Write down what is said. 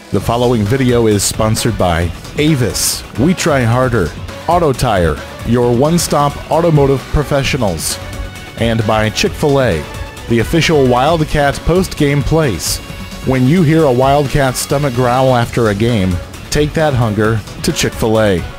The following video is sponsored by Avis, We Try Harder, Auto Tire, your one-stop automotive professionals, and by Chick-fil-A, the official Wildcat post-game place. When you hear a Wildcat stomach growl after a game, take that hunger to Chick-fil-A.